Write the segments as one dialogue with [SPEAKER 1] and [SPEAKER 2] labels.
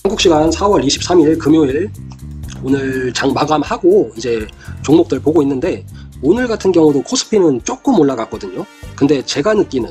[SPEAKER 1] 한국 시간 4월 23일 금요일, 오늘 장 마감하고 이제 종목들 보고 있는데, 오늘 같은 경우도 코스피는 조금 올라갔거든요. 근데 제가 느끼는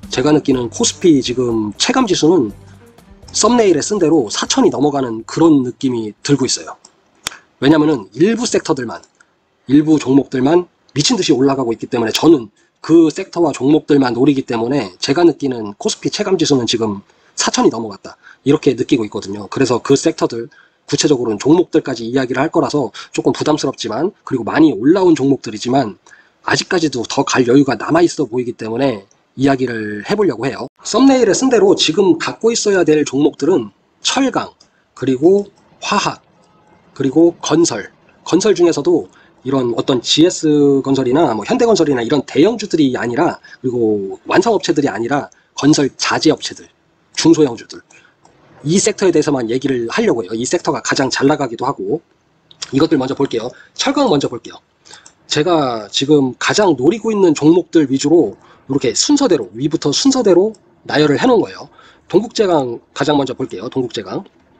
[SPEAKER 1] 코스피 지금 체감 지수는 썸네일에 쓴 대로 4,000이 넘어가는 그런 느낌이 들고 있어요. 왜냐면은 일부 섹터들만, 일부 종목들만 미친듯이 올라가고 있기 때문에, 저는 그 섹터와 종목들만 노리기 때문에 제가 느끼는 코스피 체감 지수는 지금 4,000이 넘어갔다, 이렇게 느끼고 있거든요. 그래서 그 섹터들, 구체적으로는 종목들까지 이야기를 할 거라서 조금 부담스럽지만, 그리고 많이 올라온 종목들이지만 아직까지도 더 갈 여유가 남아있어 보이기 때문에 이야기를 해보려고 해요. 썸네일에 쓴 대로 지금 갖고 있어야 될 종목들은 철강, 그리고 화학, 그리고 건설 중에서도 이런 어떤 GS건설이나 뭐 현대건설이나 이런 대형주들이 아니라, 그리고 완성업체들이 아니라 건설 자재업체들, 중소형주들, 이 섹터에 대해서만 얘기를 하려고 해요. 이 섹터가 가장 잘 나가기도 하고. 이것들 먼저 볼게요. 철강 먼저 볼게요. 제가 지금 가장 노리고 있는 종목들 위주로 이렇게 순서대로, 위부터 순서대로 나열을 해놓은 거예요. 동국제강 가장 먼저 볼게요. 동국제강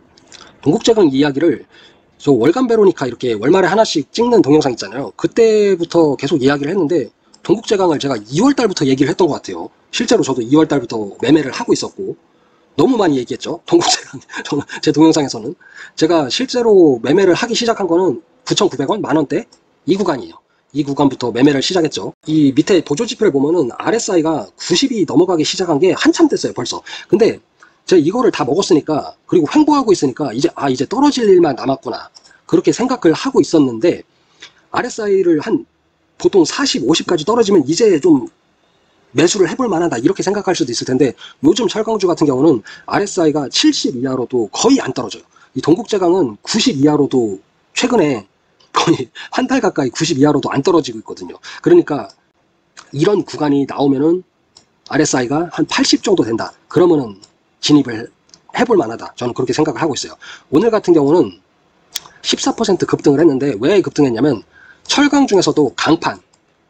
[SPEAKER 1] 이야기를, 저 월간 베로니카 이렇게 월말에 하나씩 찍는 동영상 있잖아요. 그때부터 계속 이야기를 했는데, 동국제강을 제가 2월달부터 얘기를 했던 것 같아요. 실제로 저도 2월달부터 매매를 하고 있었고, 너무 많이 얘기했죠. 동국제강. 제 동영상에서는 제가 실제로 매매를 하기 시작한 거는 9,900원, 만원대 이 구간이에요. 이 구간부터 매매를 시작했죠. 이 밑에 보조지표를 보면은 RSI가 90이 넘어가기 시작한 게 한참 됐어요, 벌써. 근데 제가 이거를 다 먹었으니까, 그리고 횡보하고 있으니까 이제 떨어질 일만 남았구나, 그렇게 생각을 하고 있었는데, RSI를 한 보통 40, 50까지 떨어지면 이제 좀 매수를 해볼 만하다, 이렇게 생각할 수도 있을 텐데, 요즘 철강주 같은 경우는 RSI가 70 이하로도 거의 안 떨어져요. 이 동국제강은 90 이하로도 최근에 거의 한 달 가까이 90 이하로도 안 떨어지고 있거든요. 그러니까 이런 구간이 나오면은 RSI가 한 80 정도 된다, 그러면은 진입을 해볼 만하다, 저는 그렇게 생각을 하고 있어요. 오늘 같은 경우는 14% 급등을 했는데, 왜 급등했냐면 철강 중에서도 강판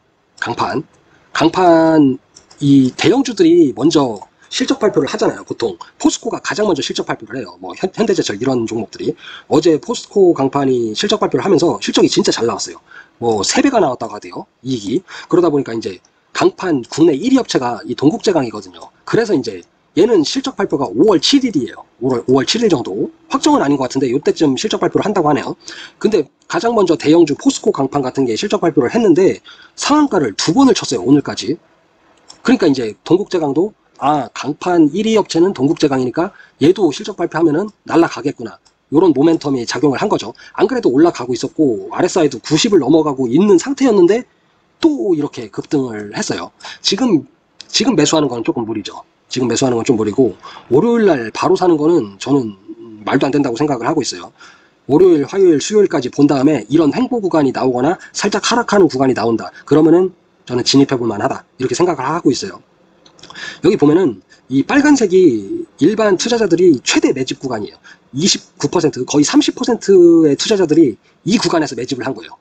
[SPEAKER 1] 이 대형주들이 먼저 실적 발표를 하잖아요. 보통 포스코가 가장 먼저 실적 발표를 해요. 뭐 현대제철 이런 종목들이. 어제 포스코 강판이 실적 발표를 하면서 실적이 진짜 잘 나왔어요. 뭐 3배가 나왔다고 하대요, 이익이. 그러다 보니까 이제 강판 국내 1위 업체가 이 동국제강이거든요. 그래서 이제 얘는 실적 발표가 5월 7일이에요. 5월 7일 정도. 확정은 아닌 것 같은데 이때쯤 실적 발표를 한다고 하네요. 근데 가장 먼저 대형주 포스코 강판 같은 게 실적 발표를 했는데 상한가를 2번을 쳤어요, 오늘까지. 그러니까 이제 동국제강도, 강판 1위 업체는 동국제강이니까 얘도 실적 발표하면은 날라가겠구나, 요런 모멘텀이 작용을 한 거죠. 안 그래도 올라가고 있었고 RSI도 90을 넘어가고 있는 상태였는데 또 이렇게 급등을 했어요. 지금 매수하는 건 조금 무리죠. 지금 매수하는 건 좀 무리고, 월요일날 바로 사는 거는 저는 말도 안 된다고 생각을 하고 있어요. 월요일, 화요일, 수요일까지 본 다음에 이런 횡보 구간이 나오거나 살짝 하락하는 구간이 나온다, 그러면은 저는 진입해볼 만하다, 이렇게 생각을 하고 있어요. 여기 보면은 이 빨간색이 일반 투자자들이 최대 매집 구간이에요. 29%, 거의 30%의 투자자들이 이 구간에서 매집을 한 거예요.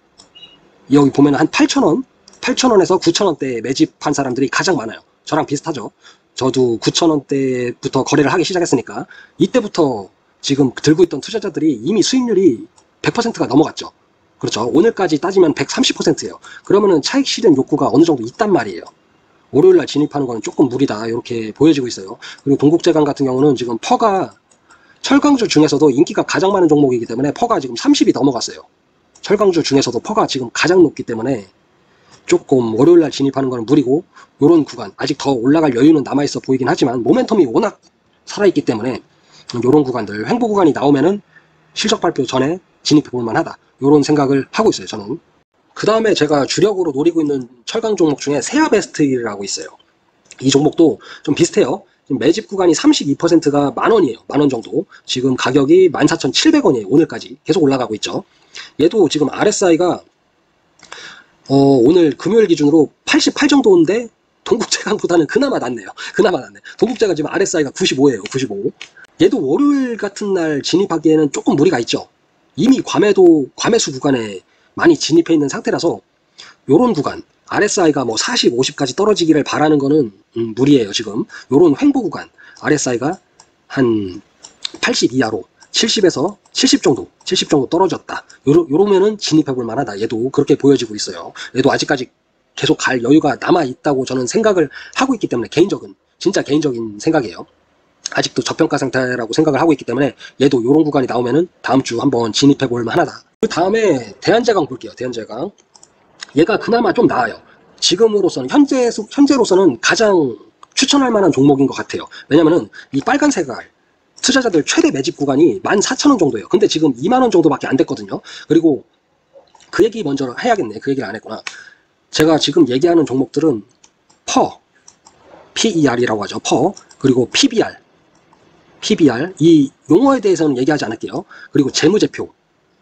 [SPEAKER 1] 여기 보면은 한 8,000원에서 9,000원대 매집한 사람들이 가장 많아요. 저랑 비슷하죠. 저도 9,000원대부터 거래를 하기 시작했으니까, 이때부터 지금 들고 있던 투자자들이 이미 수익률이 100%가 넘어갔죠. 그렇죠. 오늘까지 따지면 130%예요. 그러면은 차익 실현 욕구가 어느 정도 있단 말이에요. 월요일날 진입하는 거는 조금 무리다, 이렇게 보여지고 있어요. 그리고 동국제강 같은 경우는 지금 퍼가 철강주 중에서도 인기가 가장 많은 종목이기 때문에 퍼가 지금 30이 넘어갔어요. 철강주 중에서도 퍼가 지금 가장 높기 때문에 조금 월요일날 진입하는 거는 무리고, 요런 구간, 아직 더 올라갈 여유는 남아있어 보이긴 하지만 모멘텀이 워낙 살아있기 때문에 요런 구간들, 횡보 구간이 나오면은 실적 발표 전에 진입해볼 만하다, 요런 생각을 하고 있어요, 저는. 그 다음에 제가 주력으로 노리고 있는 철강 종목 중에 세아베스트라고 있어요. 이 종목도 좀 비슷해요. 지금 매집 구간이 32%가 만원이에요. 만원 정도. 지금 가격이 14,700원이에요. 오늘까지 계속 올라가고 있죠. 얘도 지금 RSI가 오늘 금요일 기준으로 88 정도인데 동국제강보다는 그나마 낫네요. 그나마 낫네. 동국제강 지금 RSI가 95예요. 95. 얘도 월요일 같은 날 진입하기에는 조금 무리가 있죠. 이미 과매수 구간에 많이 진입해 있는 상태라서 요런 구간, RSI가 뭐 40, 50까지 떨어지기를 바라는 거는 무리예요. 지금 요런 횡보 구간, RSI가 한 80 이하로 70에서 70 정도 떨어졌다. 요러면은 진입해볼 만하다. 얘도 그렇게 보여지고 있어요. 얘도 아직까지 계속 갈 여유가 남아있다고 저는 생각을 하고 있기 때문에, 진짜 개인적인 생각이에요. 아직도 저평가 상태라고 생각을 하고 있기 때문에 얘도 요런 구간이 나오면은 다음 주 한번 진입해볼 만하다. 그 다음에 대한제강 볼게요. 대한제강. 얘가 그나마 좀 나아요. 지금으로서는, 현재로서는 가장 추천할 만한 종목인 것 같아요. 왜냐면은 이 빨간 색깔 투자자들 최대 매집 구간이 14,000원 정도예요. 근데 지금 2만원 정도밖에 안 됐거든요. 그리고 그 얘기 먼저 해야겠네. 그 얘기를 안 했구나. 제가 지금 얘기하는 종목들은 PER이라고 하죠. 그리고 PBR 이 용어에 대해서는 얘기하지 않을게요. 그리고 재무제표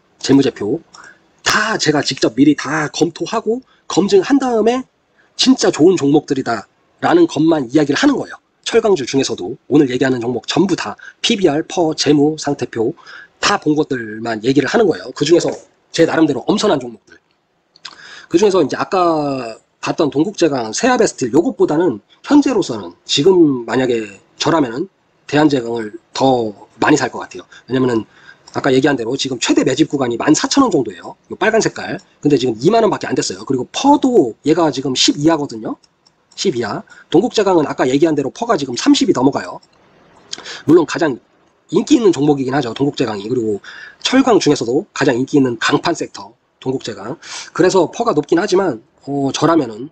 [SPEAKER 1] 다 제가 직접 미리 다 검토하고 검증한 다음에 진짜 좋은 종목들이다 라는 것만 이야기를 하는 거예요. 철강주 중에서도 오늘 얘기하는 종목 전부 다 PBR, 재무, 상태표 다 본 것들만 얘기를 하는 거예요. 그 중에서 제 나름대로 엄선한 종목들. 그 중에서 이제 아까 봤던 동국제강, 세아베스틸 요것보다는 현재로서는 지금 만약에 저라면은 대한제강을 더 많이 살 것 같아요. 왜냐면은 아까 얘기한 대로 지금 최대 매집 구간이 14,000원 정도예요. 요 빨간 색깔. 근데 지금 2만원 밖에 안 됐어요. 그리고 퍼도 얘가 지금 12하거든요. 12하. 동국제강은 아까 얘기한 대로 퍼가 지금 30이 넘어가요. 물론 가장 인기 있는 종목이긴 하죠. 동국제강이. 그리고 철강 중에서도 가장 인기 있는 강판 섹터. 동국제강. 그래서 퍼가 높긴 하지만 저라면은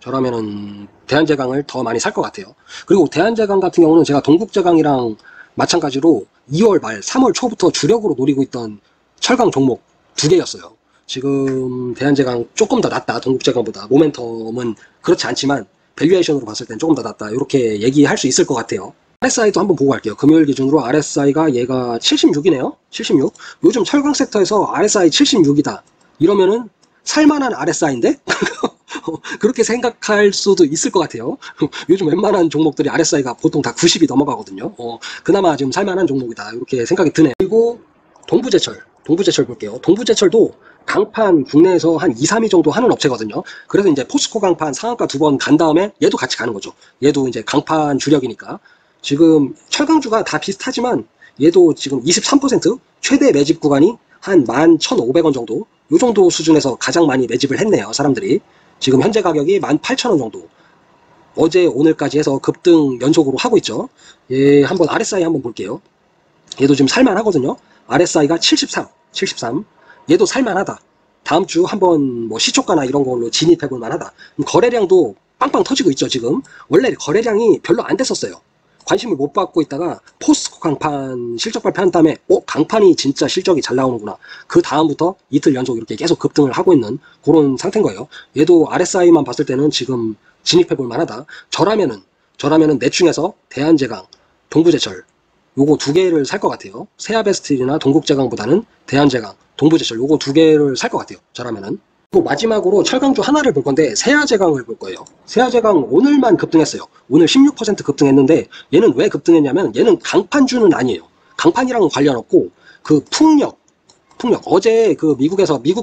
[SPEAKER 1] 대한제강을 더 많이 살 것 같아요. 그리고 대한제강 같은 경우는 제가 동국제강이랑 마찬가지로 2월 말 3월 초부터 주력으로 노리고 있던 철강 종목 2개였어요. 지금 대한제강 조금 더 낫다. 동국제강보다. 모멘텀은 그렇지 않지만 밸류에이션으로 봤을 땐 조금 더 낫다. 이렇게 얘기할 수 있을 것 같아요. RSI도 한번 보고 갈게요. 금요일 기준으로 RSI가 얘가 76이네요. 76. 요즘 철강 섹터에서 RSI 76이다. 이러면은 살만한 RSI인데? 그렇게 생각할 수도 있을 것 같아요. 요즘 웬만한 종목들이 RSI가 보통 다 90이 넘어가거든요. 그나마 지금 살만한 종목이다. 이렇게 생각이 드네요. 그리고 동부제철 볼게요. 동부제철도 강판 국내에서 한 2, 3위 정도 하는 업체거든요. 그래서 이제 포스코 강판 상한가 2번 간 다음에 얘도 같이 가는 거죠. 얘도 이제 강판 주력이니까. 지금 철강주가 다 비슷하지만 얘도 지금 23% 최대 매집 구간이 한 11,500원 정도, 요 정도 수준에서 가장 많이 매집을 했네요. 사람들이. 지금 현재 가격이 18,000원 정도. 어제 오늘까지 해서 급등 연속으로 하고 있죠. 얘 한번 RSI 한번 볼게요. 얘도 지금 살만하거든요. RSI가 73. 얘도 살만하다. 다음 주 한번 뭐 시초가나 이런 걸로 진입해볼 만하다. 거래량도 빵빵 터지고 있죠. 지금 원래 거래량이 별로 안 됐었어요. 관심을 못 받고 있다가 포스코 강판 실적 발표한 다음에 강판이 진짜 실적이 잘 나오는구나. 그 다음부터 이틀 연속 이렇게 계속 급등을 하고 있는 그런 상태인 거예요. 얘도 RSI만 봤을 때는 지금 진입해볼 만하다. 저라면은 넷 중에서 대한제강, 동부제철 요거 2개를 살 것 같아요. 세아베스틸이나 동국제강보다는 대한제강, 동부제철 요거 2개를 살 것 같아요. 저라면은. 또 마지막으로 철강주 하나를 볼 건데 세아제강을 볼 거예요. 세아제강 오늘만 급등했어요. 오늘 16% 급등했는데 얘는 왜 급등했냐면 얘는 강판주는 아니에요. 강판이랑은 관련 없고 그 풍력 어제 그 미국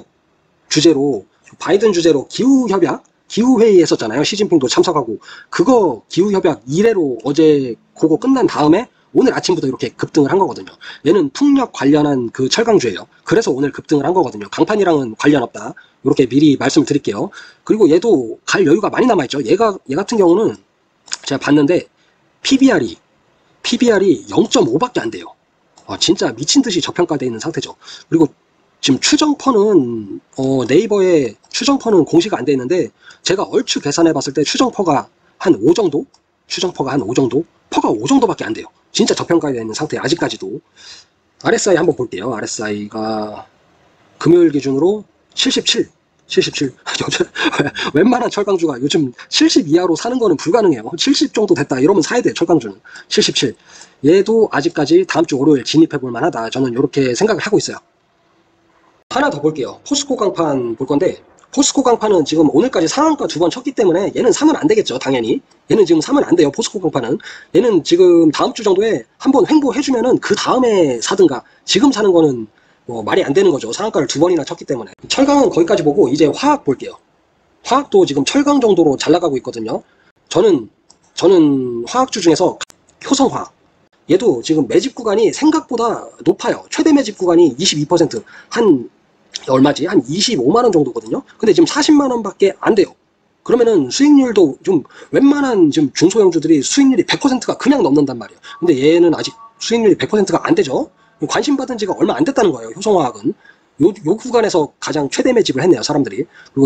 [SPEAKER 1] 주제로 바이든 주제로 기후회의 했었잖아요. 시진핑도 참석하고 그거 기후협약 1회로 어제 그거 끝난 다음에 오늘 아침부터 이렇게 급등을 한 거거든요. 얘는 풍력 관련한 그 철강주예요. 그래서 오늘 급등을 한 거거든요. 강판이랑은 관련 없다. 이렇게 미리 말씀을 드릴게요. 그리고 얘도 갈 여유가 많이 남아있죠. 얘 같은 경우는 제가 봤는데 PBR이 0.5밖에 안 돼요. 진짜 미친 듯이 저평가되어 있는 상태죠. 그리고 지금 추정퍼는 네이버에 추정퍼는 공시가 안 돼 있는데 제가 얼추 계산해 봤을 때 추정퍼가 한 5 정도? 퍼가 5 정도밖에 안 돼요. 진짜 저평가되어 있는 상태 아직까지도. RSI 한번 볼게요. RSI가 금요일 기준으로 77. 웬만한 철강주가 요즘 70 이하로 사는 거는 불가능해요. 70 정도 됐다 이러면 사야 돼요. 철강주는 77. 얘도 아직까지 다음 주 월요일 진입해 볼 만하다. 저는 이렇게 생각을 하고 있어요. 하나 더 볼게요. 포스코 강판 볼 건데 포스코 강판은 지금 오늘까지 상한가 2번 쳤기 때문에 얘는 사면 안 되겠죠. 당연히 얘는 지금 사면 안 돼요. 포스코 강판은 얘는 지금 다음 주 정도에 한번 횡보해주면은 그 다음에 사든가. 지금 사는 거는 뭐 말이 안 되는 거죠. 상한가를 2번이나 쳤기 때문에. 철강은 거기까지 보고 이제 화학 볼게요. 화학도 지금 철강 정도로 잘 나가고 있거든요. 저는 화학주 중에서 효성화학 얘도 지금 매집 구간이 생각보다 높아요. 최대 매집 구간이 22%, 한 얼마지? 한 25만원 정도거든요. 근데 지금 40만원 밖에 안 돼요. 그러면은 수익률도 좀 웬만한 지금 중소형주들이 수익률이 100%가 그냥 넘는단 말이에요. 근데 얘는 아직 수익률이 100%가 안 되죠. 관심 받은 지가 얼마 안 됐다는 거예요. 효성화학은. 요 구간에서 가장 최대 매집을 했네요, 사람들이. 그리고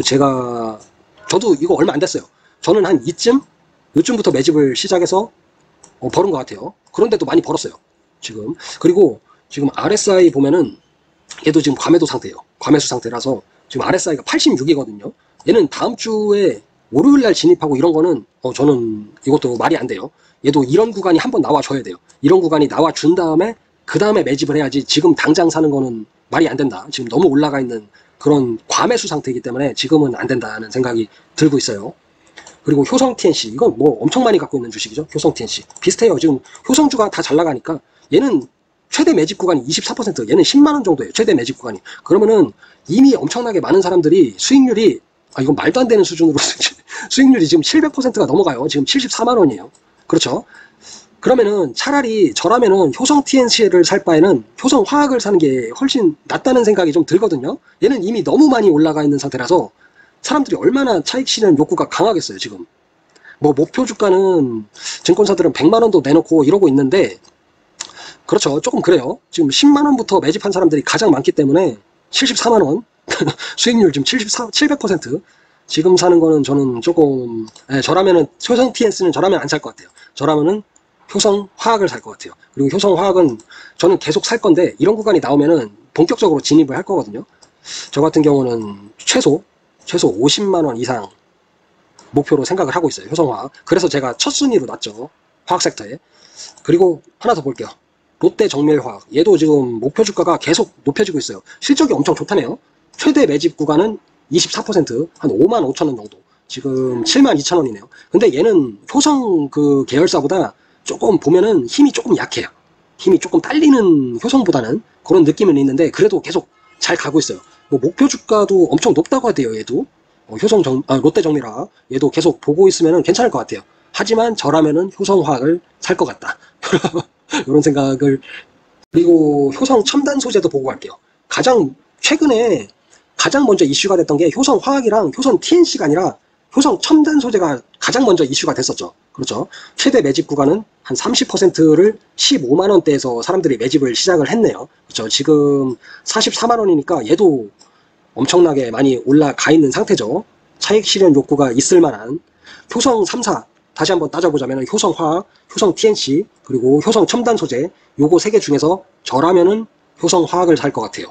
[SPEAKER 1] 저도 이거 얼마 안 됐어요. 저는 한 요쯤부터 매집을 시작해서 벌은 것 같아요. 그런데도 많이 벌었어요, 지금. 그리고 지금 RSI 보면은 얘도 지금 과매도 상태예요. 과매수 상태라서 지금 RSI가 86이거든요. 얘는 다음 주에 월요일 날 진입하고 이런 거는 저는 이것도 말이 안 돼요. 얘도 이런 구간이 한번 나와줘야 돼요. 이런 구간이 나와준 다음에 그 다음에 매집을 해야지 지금 당장 사는 거는 말이 안 된다. 지금 너무 올라가 있는 그런 과매수 상태이기 때문에 지금은 안 된다는 생각이 들고 있어요. 그리고 효성 TNC, 이건 뭐 엄청 많이 갖고 있는 주식이죠. 효성 TNC 비슷해요. 지금 효성주가 다 잘 나가니까 얘는 최대 매집 구간이 24%, 얘는 10만원 정도예요. 최대 매집 구간이. 그러면은 이미 엄청나게 많은 사람들이 수익률이 이건 말도 안 되는 수준으로 수익률이 지금 700%가 넘어가요. 지금 74만원이에요. 그렇죠. 그러면은 차라리 저라면은 효성 TNC를 살 바에는 효성 화학을 사는 게 훨씬 낫다는 생각이 좀 들거든요. 얘는 이미 너무 많이 올라가 있는 상태라서 사람들이 얼마나 차익 실현 욕구가 강하겠어요, 지금. 뭐 목표 주가는 증권사들은 100만원도 내놓고 이러고 있는데, 그렇죠. 조금 그래요. 지금 10만원부터 매집한 사람들이 가장 많기 때문에 74만원 수익률 지금 700%. 지금 사는 거는 저는 조금, 저라면은 효성 TNC는 저라면 안 살 것 같아요. 저라면은 효성 화학을 살 것 같아요. 그리고 효성 화학은 저는 계속 살 건데, 이런 구간이 나오면은 본격적으로 진입을 할 거거든요. 저 같은 경우는 최소 50만원 이상 목표로 생각을 하고 있어요. 효성화학. 그래서 제가 첫 순위로 놨죠, 화학 섹터에. 그리고 하나 더 볼게요. 롯데정밀화학. 얘도 지금 목표 주가가 계속 높여지고 있어요. 실적이 엄청 좋다네요. 최대 매집 구간은 24%, 한 5만 5천 원 정도. 지금 7만 2천 원이네요. 근데 얘는 효성 그 계열사보다 조금 보면은 힘이 조금 약해요. 힘이 조금 딸리는 효성보다는 그런 느낌은 있는데, 그래도 계속 잘 가고 있어요. 뭐 목표 주가도 엄청 높다고 하대요, 얘도. 롯데정밀화학. 얘도 계속 보고 있으면 괜찮을 것 같아요. 하지만 저라면은 효성화학을 살 것 같다. 이런 생각을. 그리고 효성 첨단 소재도 보고 갈게요. 최근에 가장 먼저 이슈가 됐던 게 효성화학이랑 효성 TNC가 아니라 효성 첨단 소재가 가장 먼저 이슈가 됐었죠. 그렇죠. 최대 매집 구간은 한 30%를 15만원대에서 사람들이 매집을 시작을 했네요. 그렇죠. 지금 44만원이니까 얘도 엄청나게 많이 올라가 있는 상태죠. 차익 실현 욕구가 있을 만한 효성 3사 다시 한번 따져보자면 효성화학, 효성 TNC, 그리고 효성 첨단 소재, 요거 3개 중에서 저라면은 효성화학을 살 것 같아요.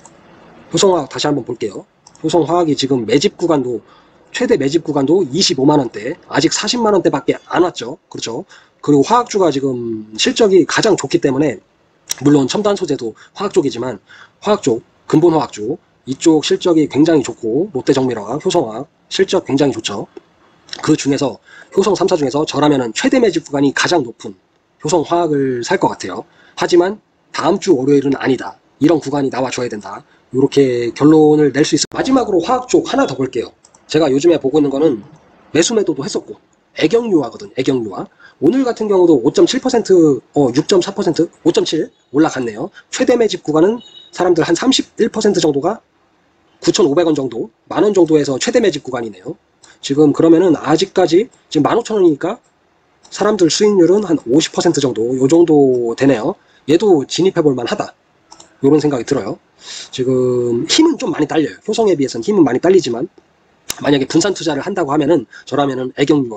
[SPEAKER 1] 효성화학 다시 한번 볼게요. 효성화학이 지금 매집 구간도, 최대 매집 구간도 25만원대, 아직 40만원대 밖에 안 왔죠. 그렇죠. 그리고 화학주가 지금 실적이 가장 좋기 때문에, 물론 첨단 소재도 화학 쪽이지만 화학 쪽, 근본 화학 쪽 이쪽 실적이 굉장히 좋고, 롯데정밀화학, 효성화학 실적 굉장히 좋죠. 그 중에서 효성 3사 중에서 저라면은 최대 매집 구간이 가장 높은 효성화학을 살 것 같아요. 하지만 다음 주 월요일은 아니다. 이런 구간이 나와줘야 된다. 이렇게 결론을 낼 수 있을. 마지막으로 화학 쪽 하나 더 볼게요. 제가 요즘에 보고 있는 거는 매수 매도도 했었고, 애경유화거든. 애경유화. 오늘 같은 경우도 5.7%, 6.4%, 5.7 올라갔네요. 최대 매집 구간은 사람들 한 31% 정도가 9,500원 정도, 만원 정도에서 최대 매집 구간이네요. 지금 그러면은 아직까지 지금 15,000원이니까 사람들 수익률은 한 50% 정도, 요 정도 되네요. 얘도 진입해볼 만하다. 요런 생각이 들어요. 지금 힘은 좀 많이 딸려요. 효성에 비해서는 힘은 많이 딸리지만, 만약에 분산 투자를 한다고 하면은 저라면은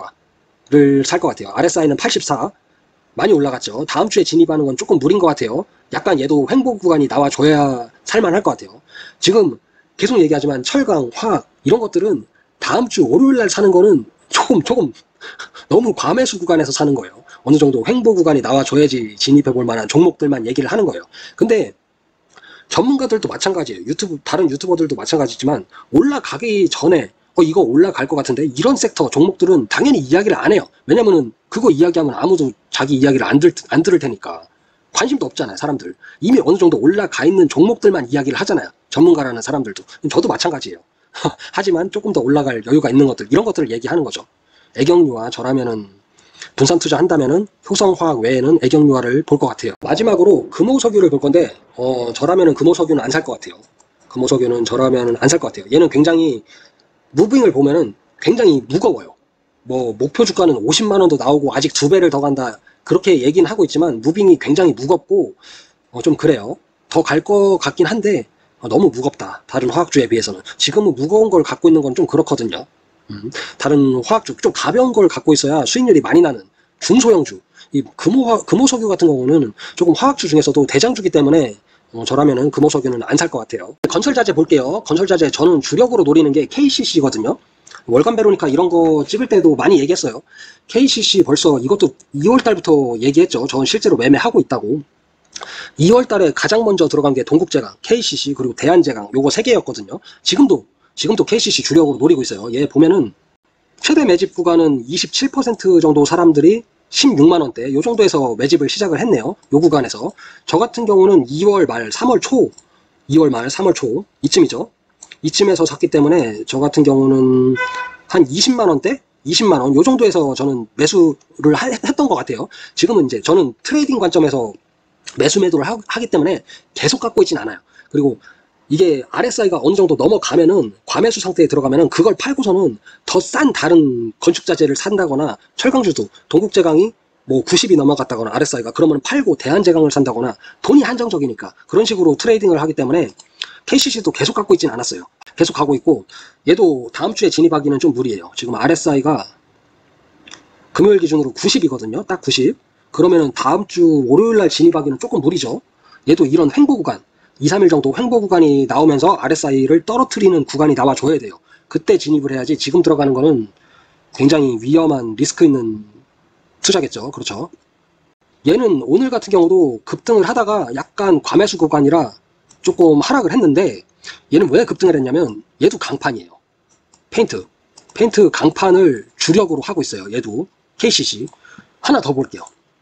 [SPEAKER 1] 애경유화를 살 것 같아요. RSI는 84, 많이 올라갔죠. 다음 주에 진입하는 건 조금 무리인 것 같아요. 약간 얘도 횡보 구간이 나와줘야 살만할 것 같아요. 지금 계속 얘기하지만 철강, 화학 이런 것들은 다음 주 월요일 날 사는 거는 조금 너무 과매수 구간에서 사는 거예요. 어느 정도 횡보 구간이 나와줘야지 진입해볼 만한 종목들만 얘기를 하는 거예요. 근데 전문가들도 마찬가지예요. 다른 유튜버들도 마찬가지지만, 올라가기 전에 이거 올라갈 것 같은데 이런 섹터 종목들은 당연히 이야기를 안 해요. 왜냐면은 그거 이야기하면 아무도 자기 이야기를 안 들을 테니까. 관심도 없잖아요, 사람들. 이미 어느 정도 올라가 있는 종목들만 이야기를 하잖아요, 전문가라는 사람들도. 저도 마찬가지예요. 하지만 조금 더 올라갈 여유가 있는 것들, 이런 것들을 얘기하는 거죠. 애경유화 저라면은 분산 투자한다면은 효성화학 외에는 애경유화를 볼 것 같아요. 마지막으로 금호석유를 볼 건데 저라면은 금호석유는 안 살 것 같아요. 금호석유는 저라면은 안 살 것 같아요. 얘는 굉장히 무빙을 보면은 굉장히 무거워요. 뭐 목표 주가는 50만 원도 나오고 아직 2배를 더 간다 그렇게 얘기는 하고 있지만 무빙이 굉장히 무겁고 좀 그래요. 더 갈 것 같긴 한데 너무 무겁다. 다른 화학주에 비해서는. 지금은 무거운 걸 갖고 있는 건 좀 그렇거든요. 다른 화학주 좀 가벼운 걸 갖고 있어야 수익률이 많이 나는 중소형주. 이 금호석유 같은 경우는 조금 화학주 중에서도 대장주기 때문에 저라면은 금호석유는 안 살 것 같아요. 건설자재 볼게요. 건설자재 저는 주력으로 노리는 게 KCC거든요. 월간 베로니카 이런 거 찍을 때도 많이 얘기했어요. KCC 벌써 이것도 2월달부터 얘기했죠. 저는 실제로 매매하고 있다고. 2월달에 가장 먼저 들어간 게 동국제강, KCC 그리고 대한제강 요거 3개였거든요. 지금도 KCC 주력으로 노리고 있어요. 얘 보면은 최대 매집 구간은 27% 정도 사람들이 16만원대 요 정도에서 매집을 시작을 했네요. 요 구간에서. 저 같은 경우는 2월 말 3월 초 2월 말 3월 초 이쯤이죠. 이쯤에서 샀기 때문에 저 같은 경우는 한 20만원대 20만원 요 정도에서 저는 매수를 했던 것 같아요. 지금은 이제 저는 트레이딩 관점에서 매수매도를 하기 때문에 계속 갖고 있진 않아요. 그리고 이게 RSI가 어느 정도 넘어가면은 과매수 상태에 들어가면은 그걸 팔고서는 더 싼 다른 건축자재를 산다거나 철강주도 동국제강이 뭐 90이 넘어갔다거나 RSI가 그러면 팔고 대한제강을 산다거나 돈이 한정적이니까 그런 식으로 트레이딩을 하기 때문에 KCC도 계속 갖고 있진 않았어요. 계속 가고 있고 얘도 다음 주에 진입하기는 좀 무리예요. 지금 RSI가 금요일 기준으로 90이거든요. 딱 90. 그러면은 다음 주 월요일날 진입하기는 조금 무리죠. 얘도 이런 횡보 구간 2, 3일 정도 횡보 구간이 나오면서 RSI를 떨어뜨리는 구간이 나와줘야 돼요. 그때 진입을 해야지 지금 들어가는 거는 굉장히 위험한 리스크 있는 투자겠죠. 그렇죠. 얘는 오늘 같은 경우도 급등을 하다가 약간 과매수 구간이라 조금 하락을 했는데 얘는 왜 급등을 했냐면 얘도 강판이에요. 페인트 강판을 주력으로 하고 있어요. 얘도 KCC. 하나 더 볼게요.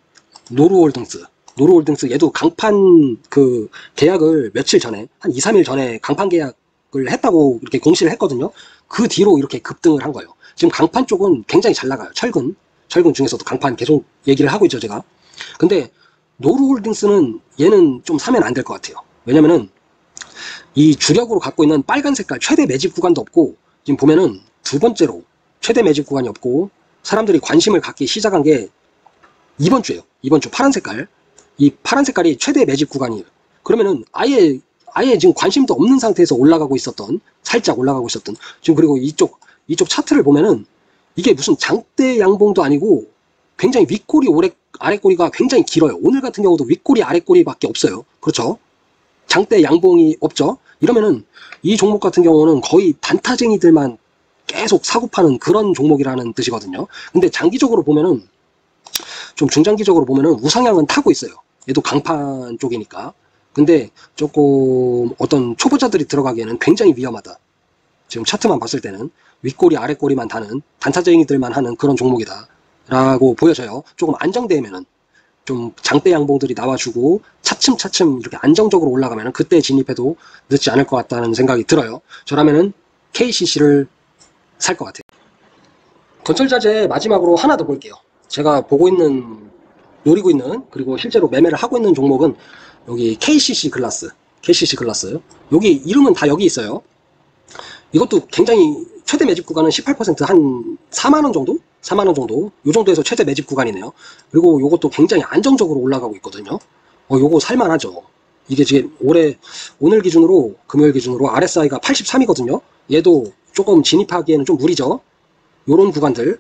[SPEAKER 1] 노루홀딩스 얘도 강판 그 계약을 며칠 전에 한 2, 3일 전에 강판 계약을 했다고 이렇게 공시를 했거든요. 그 뒤로 이렇게 급등을 한 거예요. 지금 강판 쪽은 굉장히 잘 나가요. 철근 중에서도 강판 계속 얘기를 하고 있죠, 제가. 근데 노루홀딩스는 얘는 좀 사면 안 될 것 같아요. 왜냐면은 이 주력으로 갖고 있는 빨간 색깔 최대 매집 구간도 없고 지금 보면은 두 번째로 최대 매집 구간이 없고 사람들이 관심을 갖기 시작한 게 이번 주예요. 이번 주 파란 색깔. 이 파란 색깔이 최대 매집 구간이에요. 그러면은 아예 지금 관심도 없는 상태에서 올라가고 있었던 살짝 올라가고 있었던 지금 그리고 이쪽 차트를 보면은 이게 무슨 장대 양봉도 아니고 굉장히 윗꼬리 아랫꼬리가 굉장히 길어요. 오늘 같은 경우도 윗꼬리 아랫꼬리밖에 없어요. 그렇죠? 장대 양봉이 없죠. 이러면은 이 종목 같은 경우는 거의 단타쟁이들만 계속 사고 파는 그런 종목이라는 뜻이거든요. 근데 장기적으로 보면은 좀 중장기적으로 보면은 우상향은 타고 있어요. 얘도 강판 쪽이니까. 근데 조금 어떤 초보자들이 들어가기에는 굉장히 위험하다. 지금 차트만 봤을 때는 윗꼬리 아랫꼬리만 다는 단타쟁이들만 하는 그런 종목이다 라고 보여져요. 조금 안정되면은 좀 장대 양봉들이 나와주고 차츰 이렇게 안정적으로 올라가면은 그때 진입해도 늦지 않을 것 같다는 생각이 들어요. 저라면은 KCC를 살 것 같아요. 건설자재 마지막으로 하나 더 볼게요. 제가 노리고 있는 그리고 실제로 매매를 하고 있는 종목은 여기 KCC 글라스 여기 이름은 다 여기 있어요. 이것도 굉장히 최대 매집 구간은 18%한 4만원 정도? 4만원 정도? 요 정도에서 최대 매집 구간이네요. 그리고 요것도 굉장히 안정적으로 올라가고 있거든요. 요거 살만하죠. 이게 지금 오늘 기준으로 금요일 기준으로 RSI가 83이거든요. 얘도 조금 진입하기에는 좀 무리죠. 요런 구간들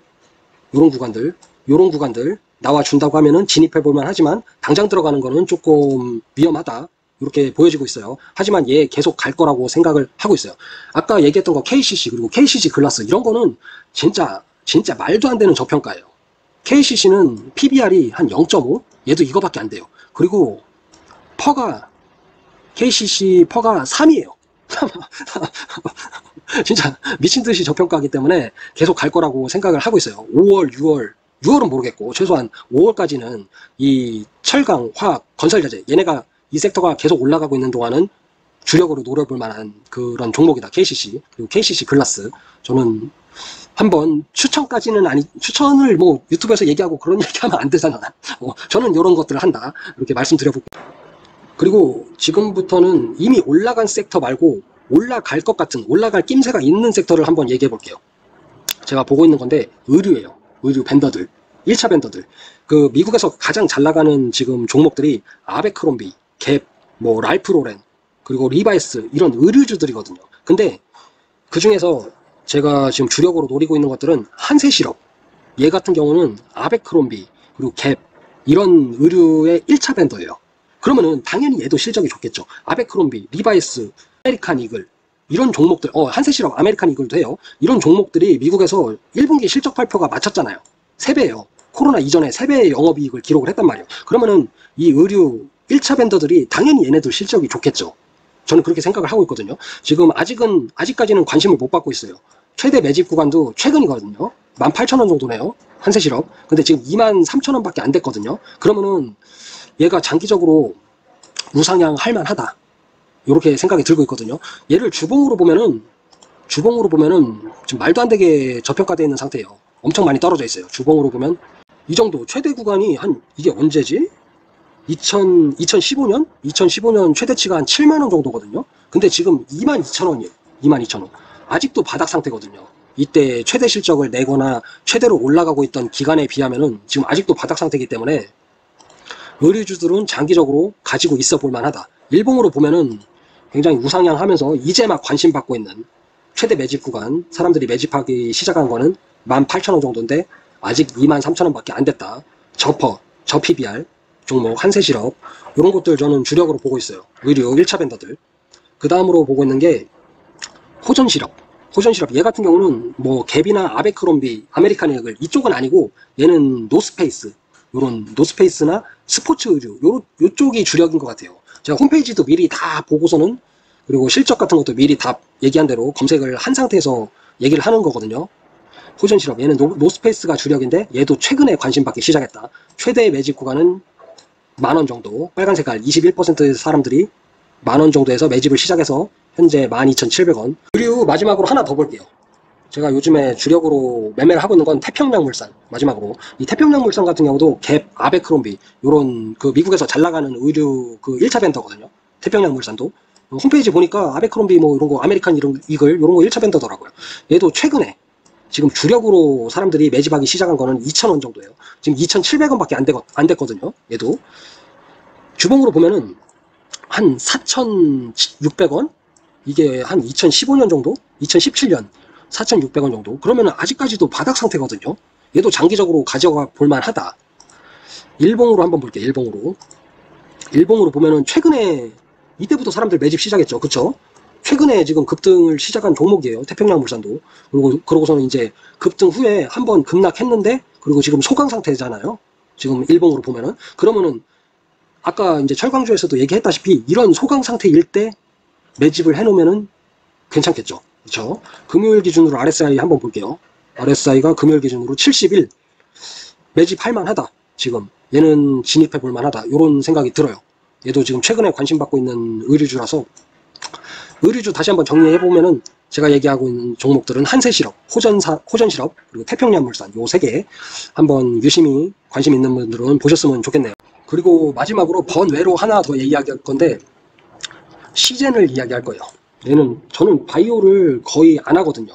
[SPEAKER 1] 나와준다고 하면은 진입해볼만 하지만 당장 들어가는 거는 조금 위험하다 이렇게 보여지고 있어요. 하지만 얘 계속 갈 거라고 생각을 하고 있어요. 아까 얘기했던 거 KCC 그리고 KCC 글라스 이런 거는 진짜 말도 안 되는 저평가예요. KCC는 PBR이 한 0.5 얘도 이거밖에 안 돼요. 그리고 KCC 퍼가 3이에요. 진짜 미친듯이 저평가하기 때문에 계속 갈 거라고 생각을 하고 있어요. 6월은 모르겠고 최소한 5월까지는 이 철강, 화학, 건설자재 얘네가 이 섹터가 계속 올라가고 있는 동안은 주력으로 노려볼 만한 그런 종목이다. KCC 그리고 KCC 글라스. 저는 한번 추천까지는 추천을 뭐 유튜브에서 얘기하고 그런 얘기하면 안 되잖아. 저는 이런 것들을 한다. 이렇게 말씀드려볼게요. 그리고 지금부터는 이미 올라간 섹터 말고 올라갈 것 같은, 올라갈 낌새가 있는 섹터를 한번 얘기해 볼게요. 제가 보고 있는 건데 의류예요. 의류 벤더들, 1차 벤더들. 그 미국에서 가장 잘 나가는 지금 종목들이 아베크롬비, 갭, 뭐 랄프 로렌, 그리고 리바이스, 이런 의류주들이거든요. 근데 그 중에서 제가 지금 주력으로 노리고 있는 것들은 한세실업, 얘 같은 경우는 아베크롬비, 그리고 갭, 이런 의류의 1차 벤더예요. 그러면은 당연히 얘도 실적이 좋겠죠. 아베크롬비, 리바이스, 아메리칸 이글, 이런 종목들, 한세실업, 아메리칸 이글도 해요. 이런 종목들이 미국에서 1분기 실적 발표가 마쳤잖아요. 3배예요. 코로나 이전에 3배의 영업이익을 기록을 했단 말이에요. 그러면은 이 의류 1차 벤더들이 당연히 얘네들 실적이 좋겠죠. 저는 그렇게 생각을 하고 있거든요. 지금 아직까지는 관심을 못 받고 있어요. 최대 매집 구간도 최근이거든요. 18,000원 정도네요. 한세실업. 근데 지금 23,000원밖에 안 됐거든요. 그러면은 얘가 장기적으로 우상향 할 만하다. 이렇게 생각이 들고 있거든요. 얘를 주봉으로 보면은 지금 말도 안 되게 저평가되어 있는 상태예요. 엄청 많이 떨어져 있어요. 주봉으로 보면 이 정도 최대 구간이 이게 언제지? 2015년? 2015년 최대치가 한 7만원 정도거든요. 근데 지금 22,000원이에요. 22,000원. 아직도 바닥 상태거든요. 이때 최대 실적을 내거나 최대로 올라가고 있던 기간에 비하면은 지금 아직도 바닥 상태이기 때문에 의류주들은 장기적으로 가지고 있어 볼 만하다. 일봉으로 보면은 굉장히 우상향하면서 이제 막 관심 받고 있는 최대 매집 구간, 사람들이 매집하기 시작한 거는 18,000원 정도인데 아직 23,000원밖에 안 됐다. 저 PBR 종목, 한세실업, 이런 것들 저는 주력으로 보고 있어요. 의류 1차 벤더들. 그 다음으로 보고 있는 게 호전실업. 얘 같은 경우는 뭐 갭이나 아베크롬비, 아메리칸 에글 이쪽은 아니고 얘는 노스페이스, 요런 노스페이스나 스포츠 의류 요쪽이 주력인 것 같아요. 제가 홈페이지도 미리 다 보고서는, 그리고 실적 같은 것도 미리 다 얘기한 대로 검색을 한 상태에서 얘기를 하는 거거든요. 호전실업, 얘는 노스페이스가 주력인데 얘도 최근에 관심 받기 시작했다. 최대 매집 구간은 만원 정도, 빨간 색깔 21%의 사람들이 만원 정도에서 매집을 시작해서 현재 12,700원. 의류 마지막으로 하나 더 볼게요. 제가 요즘에 주력으로 매매를 하고 있는 건 태평양물산. 마지막으로 이 태평양물산 같은 경우도 갭, 아베크롬비 요런 그 미국에서 잘 나가는 의류 그 1차 벤더거든요. 태평양물산도 홈페이지 보니까 아베크롬비 뭐 이런 거, 아메리칸 이글 요런 거 1차 벤더더라고요. 얘도 최근에 지금 주력으로 사람들이 매집하기 시작한 거는 2,000원 정도예요. 지금 2,700원밖에 안 됐거든요. 얘도 주봉으로 보면은 한 4,600원? 이게 한 2015년 정도? 2017년 4,600원 정도? 그러면은 아직까지도 바닥 상태거든요. 얘도 장기적으로 가져가 볼만하다. 일봉으로 한번 볼게요. 일봉으로 보면은 최근에 이때부터 사람들 매집 시작했죠. 그쵸? 최근에 지금 급등을 시작한 종목이에요. 태평양물산도. 그러고서는 이제 급등 후에 한번 급락했는데, 그리고 지금 소강 상태잖아요. 지금 일봉으로 보면은. 그러면은 아까 이제 철강주에서도 얘기했다시피 이런 소강 상태일 때 매집을 해놓으면은 괜찮겠죠. 그렇죠? 금요일 기준으로 RSI 한번 볼게요. RSI가 금요일 기준으로 71. 매집할 만하다. 지금 얘는 진입해 볼 만하다. 이런 생각이 들어요. 얘도 지금 최근에 관심 받고 있는 의류주라서, 의류주 다시 한번 정리해 보면은 제가 얘기하고 있는 종목들은 한세실업, 호전실업, 그리고 태평양물산 요 3개 한번 유심히 관심 있는 분들은 보셨으면 좋겠네요. 그리고 마지막으로 번외로 하나 더 이야기할 건데, 시젠을 이야기할 거예요. 저는 바이오를 거의 안 하거든요.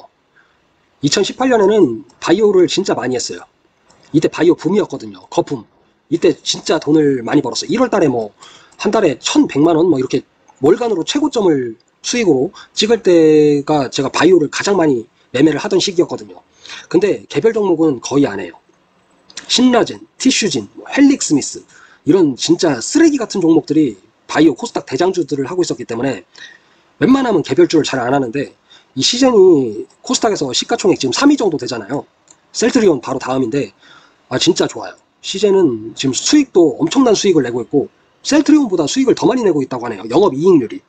[SPEAKER 1] 2018년에는 바이오를 진짜 많이 했어요. 이때 바이오 붐이었거든요. 거품. 이때 진짜 돈을 많이 벌었어요. 1월 달에 뭐 한 달에 1,100만원 뭐 이렇게 월간으로 최고점을 수익으로 찍을 때가 제가 바이오를 가장 많이 매매를 하던 시기였거든요. 근데 개별 종목은 거의 안 해요. 신라젠, 티슈진, 헬릭스미스 이런 진짜 쓰레기 같은 종목들이 바이오 코스닥 대장주들을 하고 있었기 때문에 웬만하면 개별주를 잘 안 하는데, 이 시젠이 코스닥에서 시가총액 지금 3위 정도 되잖아요. 셀트리온 바로 다음인데 진짜 좋아요. 시젠은 지금 수익도 엄청난 수익을 내고 있고 셀트리온보다 수익을 더 많이 내고 있다고 하네요. 영업이익률이.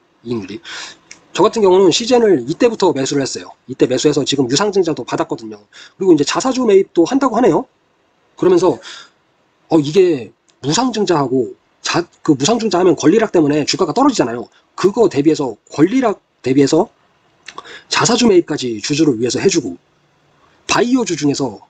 [SPEAKER 1] 저 같은 경우는 시젠을 이때부터 매수를 했어요. 이때 매수해서 지금 유상증자도 받았거든요. 그리고 이제 자사주 매입도 한다고 하네요. 그러면서 이게 무상증자하고 그 무상증자 하면 권리락 때문에 주가가 떨어지잖아요. 그거 대비해서 권리락 대비해서 자사주 매입까지 주주를 위해서 해주고, 바이오주 중에서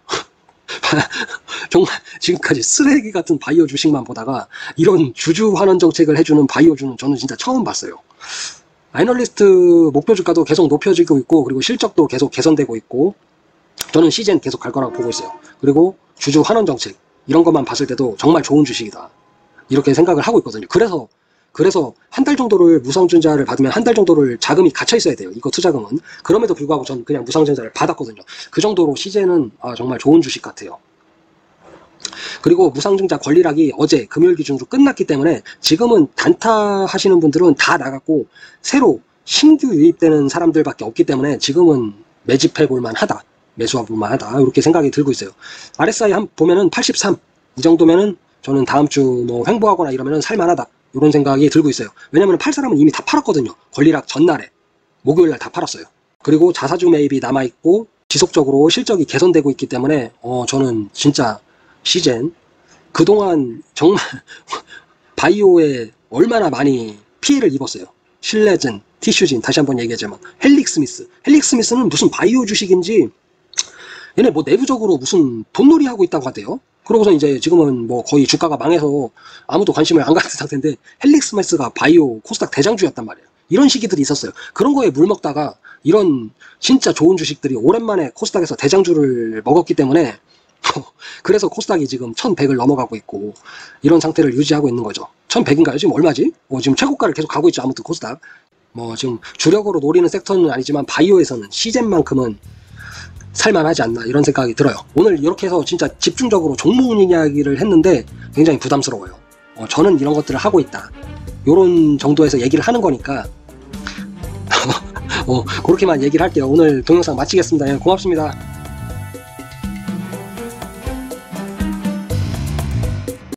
[SPEAKER 1] 정말 지금까지 쓰레기 같은 바이오 주식만 보다가 이런 주주 환원 정책을 해주는 바이오주는 저는 진짜 처음 봤어요. 애널리스트 목표 주가도 계속 높여지고 있고, 그리고 실적도 계속 개선되고 있고, 저는 시젠 계속 갈 거라고 보고 있어요. 그리고 주주 환원 정책 이런 것만 봤을 때도 정말 좋은 주식이다, 이렇게 생각을 하고 있거든요. 그래서 한 달 정도를 무상증자를 받으면 한 달 정도를 자금이 갇혀 있어야 돼요. 이거 투자금은. 그럼에도 불구하고 저는 그냥 무상증자를 받았거든요. 그 정도로 시젠은 정말 좋은 주식 같아요. 그리고 무상증자 권리락이 어제 금요일 기준으로 끝났기 때문에 지금은 단타 하시는 분들은 다 나갔고 새로 신규 유입되는 사람들밖에 없기 때문에 지금은 매집해 볼만 하다, 매수해 볼만 하다, 이렇게 생각이 들고 있어요. RSI 보면은 83, 이 정도면은 저는 다음 주 뭐 횡보하거나 이러면은 살만하다, 이런 생각이 들고 있어요. 왜냐면 팔 사람은 이미 다 팔았거든요. 권리락 전날에 목요일날 다 팔았어요. 그리고 자사주 매입이 남아있고 지속적으로 실적이 개선되고 있기 때문에 저는 진짜 시젠 그동안 정말 바이오에 얼마나 많이 피해를 입었어요. 실내진, 티슈진, 다시 한번 얘기하자면 헬릭스미스는 무슨 바이오 주식인지 얘네 뭐 내부적으로 무슨 돈놀이 하고 있다고 하대요. 그러고서 이제 지금은 뭐 거의 주가가 망해서 아무도 관심을 안 갖는 상태인데, 헬릭스미스가 바이오 코스닥 대장주였단 말이에요. 이런 시기들이 있었어요. 그런 거에 물먹다가 이런 진짜 좋은 주식들이 오랜만에 코스닥에서 대장주를 먹었기 때문에 그래서 코스닥이 지금 1100을 넘어가고 있고 이런 상태를 유지하고 있는 거죠. 1100인가요? 지금 얼마지? 지금 최고가를 계속 가고 있죠. 아무튼 코스닥 뭐 지금 주력으로 노리는 섹터는 아니지만 바이오에서는 시젠만큼은 살만하지 않나, 이런 생각이 들어요. 오늘 이렇게 해서 진짜 집중적으로 종목 이야기를 했는데 굉장히 부담스러워요. 저는 이런 것들을 하고 있다, 요런 정도에서 얘기를 하는 거니까 그렇게만 얘기를 할게요. 오늘 동영상 마치겠습니다. 고맙습니다.